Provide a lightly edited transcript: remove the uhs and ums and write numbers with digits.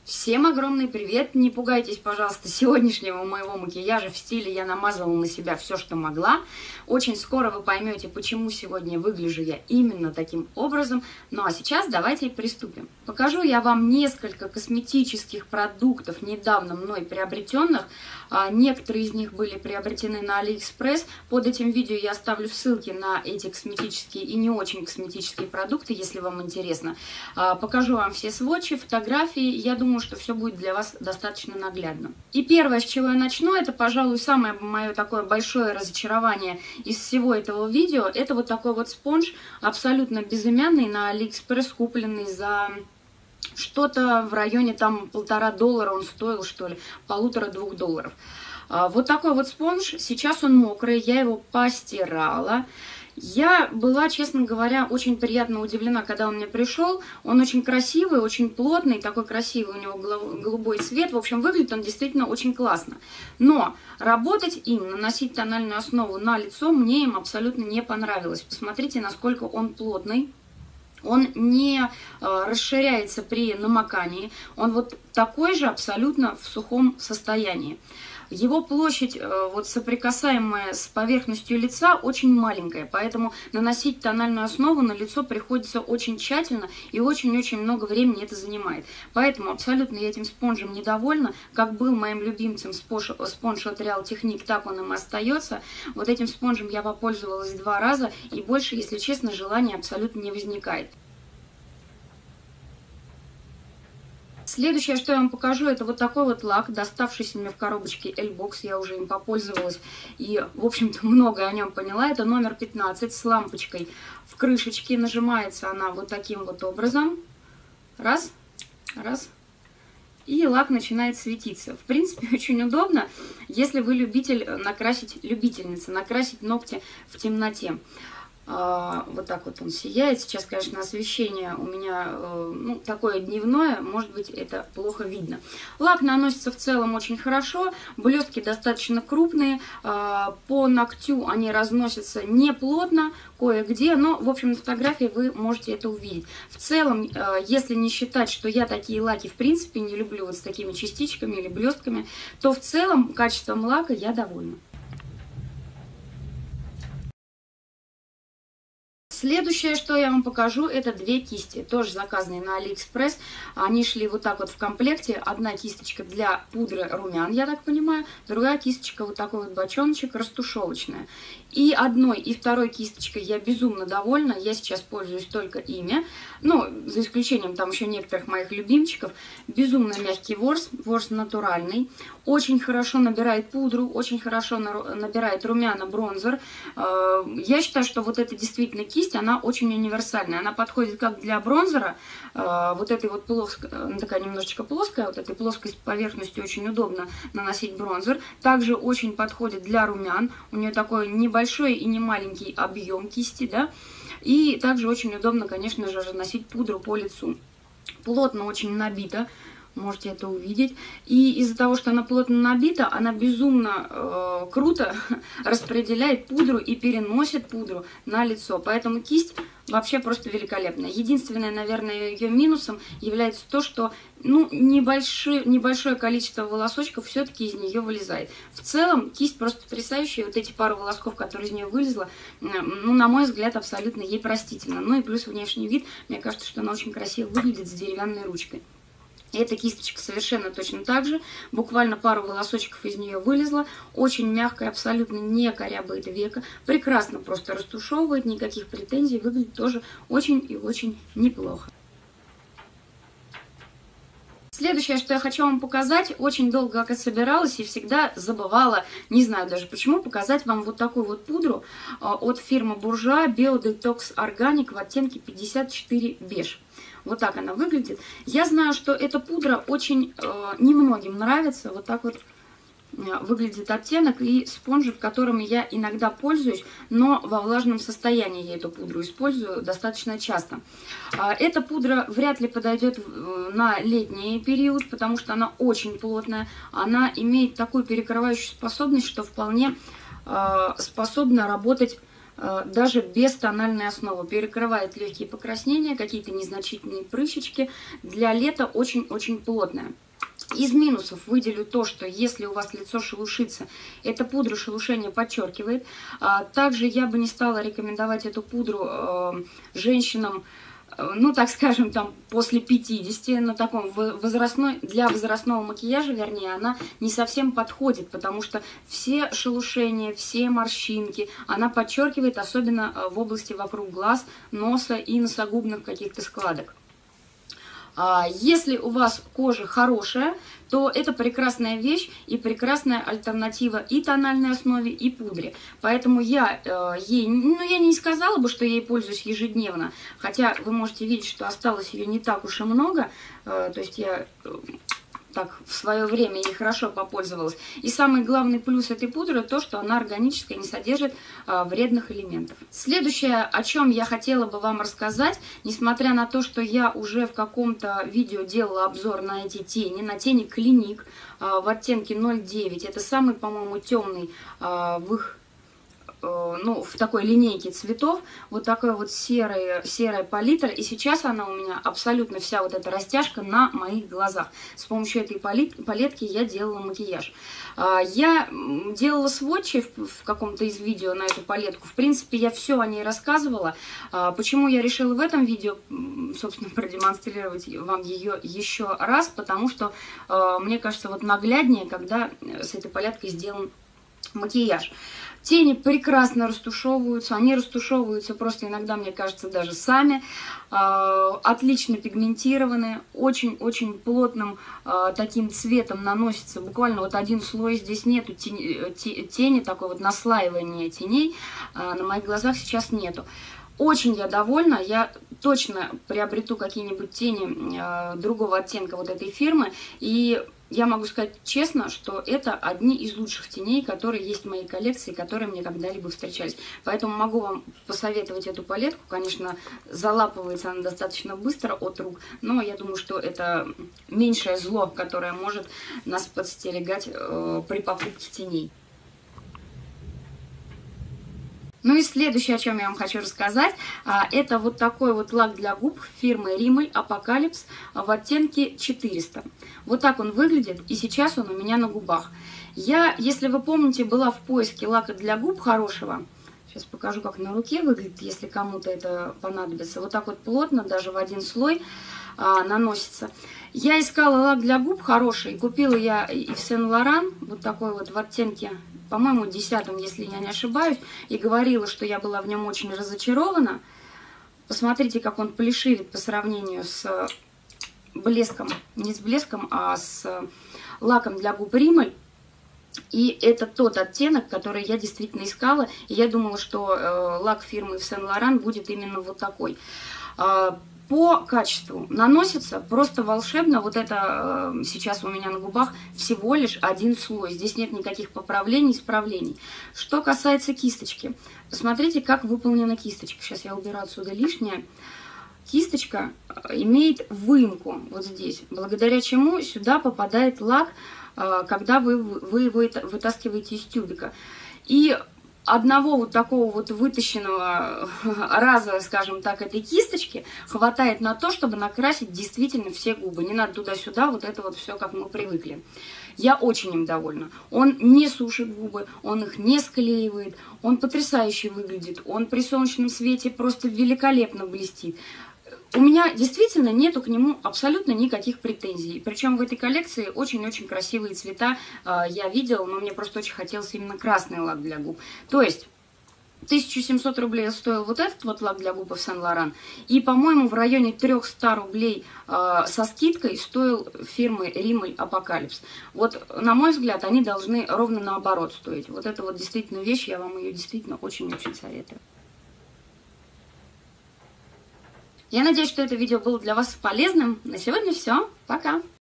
Всем огромный привет! Не пугайтесь, пожалуйста, сегодняшнего моего макияжа в стиле я намазывала на себя все, что могла. Очень скоро вы поймете, почему сегодня выгляжу я именно таким образом. Ну а сейчас давайте приступим. Покажу я вам несколько косметических продуктов, недавно мной приобретенных. Некоторые из них были приобретены на AliExpress. Под этим видео я оставлю ссылки на эти косметические и не очень косметические продукты, если вам интересно. Покажу вам все сводчи, фотографии. Я думаю, что все будет для вас достаточно наглядно. И первое, с чего я начну, это, пожалуй, самое мое такое большое разочарование из всего этого видео. Это вот такой вот спонж, абсолютно безымянный, на AliExpress, купленный за что-то в районе там $1,5 он стоил, что ли, $1,5–2. Вот такой вот спонж, сейчас он мокрый, я его постирала. Я была, честно говоря, очень приятно удивлена, когда он мне пришел. Он очень красивый, очень плотный, такой красивый у него голубой цвет. В общем, выглядит он действительно очень классно. Но работать им, наносить тональную основу на лицо, мне им абсолютно не понравилось. Посмотрите, насколько он плотный. Он не расширяется при намокании. Он вот такой же абсолютно в сухом состоянии. Его площадь, вот соприкасаемая с поверхностью лица, очень маленькая, поэтому наносить тональную основу на лицо приходится очень тщательно и очень-очень много времени это занимает. Поэтому абсолютно я этим спонжем недовольна. Как был моим любимцем спонж от Real Technique, так он им остается. Вот этим спонжем я попользовалась 2 раза, и больше, если честно, желания абсолютно не возникает. Следующее, что я вам покажу, это вот такой вот лак, доставшийся мне в коробочке L-Box. Я уже им попользовалась и, в общем-то, много о нем поняла. Это номер 15 с лампочкой в крышечке. Нажимается она вот таким вот образом. Раз, раз. И лак начинает светиться. В принципе, очень удобно, если вы любитель накрасить, любительница, накрасить ногти в темноте. Вот так вот он сияет. Сейчас, конечно, освещение у меня ну, такое дневное, может быть, это плохо видно. Лак наносится в целом очень хорошо, блестки достаточно крупные, по ногтю они разносятся неплотно, кое-где, но, в общем, на фотографии вы можете это увидеть. В целом, если не считать, что я такие лаки, в принципе, не люблю вот с такими частичками или блестками, то в целом качеством лака я довольна. Следующее, что я вам покажу, это 2 кисти, тоже заказанные на AliExpress. Они шли вот так вот в комплекте. Одна кисточка для пудры румян, я так понимаю, другая кисточка, вот такой вот бочоночек, растушевочная. И одной, и второй кисточкой я безумно довольна. Я сейчас пользуюсь только ими. Ну, за исключением там еще некоторых моих любимчиков. Безумно мягкий ворс, ворс натуральный. Очень хорошо набирает пудру, очень хорошо набирает румяна, бронзер. Я считаю, что вот эта действительно кисть, она очень универсальная. Она подходит как для бронзера, вот этой вот плоской, такая немножечко плоская, вот этой плоской поверхностью очень удобно наносить бронзер. Также очень подходит для румян. У нее такой небольшой и не маленький объем кисти, да. И также очень удобно, конечно же, наносить пудру по лицу. Плотно очень набита. Можете это увидеть. И из-за того, что она плотно набита, она безумно круто распределяет пудру и переносит пудру на лицо. Поэтому кисть вообще просто великолепная. Единственное, наверное, ее минусом является то, что ну, небольшое количество волосочков все-таки из нее вылезает. В целом, кисть просто потрясающая. Вот эти пару волосков, которые из нее вылезла, ну, на мой взгляд, абсолютно ей простительно. Ну и плюс внешний вид. Мне кажется, что она очень красиво выглядит с деревянной ручкой. Эта кисточка совершенно точно так же. Буквально пару волосочков из нее вылезла. Очень мягкая, абсолютно не корябает века. Прекрасно просто растушевывает, никаких претензий. Выглядит тоже очень и очень неплохо. Следующее, что я хочу вам показать, очень долго как собиралась и всегда забывала, не знаю даже почему, показать вам вот такую вот пудру от фирмы Bourjois Bio Detox Organic в оттенке 54 беж. Вот так она выглядит. Я знаю, что эта пудра очень немногим нравится. Вот так вот выглядит оттенок и спонжик, которыми я иногда пользуюсь, но во влажном состоянии я эту пудру использую достаточно часто. Эта пудра вряд ли подойдет на летний период, потому что она очень плотная. Она имеет такую перекрывающую способность, что вполне способна работать даже без тональной основы. Перекрывает легкие покраснения, какие-то незначительные прыщички. Для лета очень-очень плотная. Из минусов выделю то, что если у вас лицо шелушится, эта пудра шелушение подчеркивает. Также я бы не стала рекомендовать эту пудру женщинам, ну, так скажем, там, после 50, на таком для возрастного макияжа, вернее, она не совсем подходит, потому что все шелушения, все морщинки она подчеркивает, особенно в области вокруг глаз, носа и носогубных каких-то складок. Если у вас кожа хорошая, то это прекрасная вещь и прекрасная альтернатива и тональной основе, и пудре. Поэтому я не сказала бы, что я ей пользуюсь ежедневно, хотя вы можете видеть, что осталось ее не так уж и много, то есть я так в свое время ей хорошо попользовалась. И самый главный плюс этой пудры то, что она органическая, не содержит вредных элементов. Следующее, о чем я хотела бы вам рассказать, несмотря на то, что я уже в каком-то видео делала обзор на эти тени, на тени Clinique в оттенке 0,9. Это самый, по-моему, темный в их в такой линейке цветов, вот такая вот серая палитра, и сейчас она у меня абсолютно вся вот эта растяжка на моих глазах. С помощью этой палетки я делала макияж. Я делала сводчи в каком-то из видео на эту палетку, в принципе, я все о ней рассказывала. Почему я решила в этом видео, собственно, продемонстрировать вам ее еще раз, потому что мне кажется, вот нагляднее, когда с этой палеткой сделан макияж. Тени прекрасно растушевываются, они растушевываются просто иногда, мне кажется, даже сами. Отлично пигментированные, очень-очень плотным таким цветом наносится. Буквально вот один слой, здесь нету тени, такое вот наслаивание теней. На моих глазах сейчас нету. Очень я довольна, я точно приобрету какие-нибудь тени другого оттенка вот этой фирмы. И я могу сказать честно, что это одни из лучших теней, которые есть в моей коллекции, которые мне когда-либо встречались. Поэтому могу вам посоветовать эту палетку. Конечно, залапывается она достаточно быстро от рук, но я думаю, что это меньшее зло, которое может нас подстерегать при покупке теней. Ну и следующее, о чем я вам хочу рассказать, это вот такой вот лак для губ фирмы Rimmel Apocalypse в оттенке 400. Вот так он выглядит, и сейчас он у меня на губах. Я, если вы помните, была в поиске лака для губ хорошего. Сейчас покажу, как на руке выглядит, если кому-то это понадобится. Вот так вот плотно, даже в один слой наносится. Я искала лак для губ хороший. Купила я и в Сен-Лоран, вот такой вот в оттенке, по-моему, 10-м, если я не ошибаюсь. И говорила, что я была в нем очень разочарована. Посмотрите, как он плешивит по сравнению с блеском. Не с блеском, а с лаком для губ Rimmel. И это тот оттенок, который я действительно искала. И я думала, что лак фирмы Сен-Лоран будет именно вот такой. По качеству наносится просто волшебно. Вот это сейчас у меня на губах всего лишь один слой. Здесь нет никаких поправлений, исправлений. Что касается кисточки. Посмотрите, как выполнена кисточка. Сейчас я уберу отсюда лишнее. Кисточка имеет выемку вот здесь, благодаря чему сюда попадает лак, когда вы его вытаскиваете из тюбика. И одного вот такого вот вытащенного раза, скажем так, этой кисточки хватает на то, чтобы накрасить действительно все губы. Не надо туда-сюда, вот это вот все, как мы привыкли. Я очень им довольна. Он не сушит губы, он их не склеивает, он потрясающе выглядит, он при солнечном свете просто великолепно блестит. У меня действительно нету к нему абсолютно никаких претензий. Причем в этой коллекции очень-очень красивые цвета я видела, но мне просто очень хотелось именно красный лак для губ. То есть 1700 рублей стоил вот этот вот лак для губ в Сен-Лоран. И, по-моему, в районе 300 рублей со скидкой стоил фирмы Rimmel Apocalypse. Вот, на мой взгляд, они должны ровно наоборот стоить. Вот это вот действительно вещь, я вам ее действительно очень-очень советую. Я надеюсь, что это видео было для вас полезным. На сегодня все. Пока!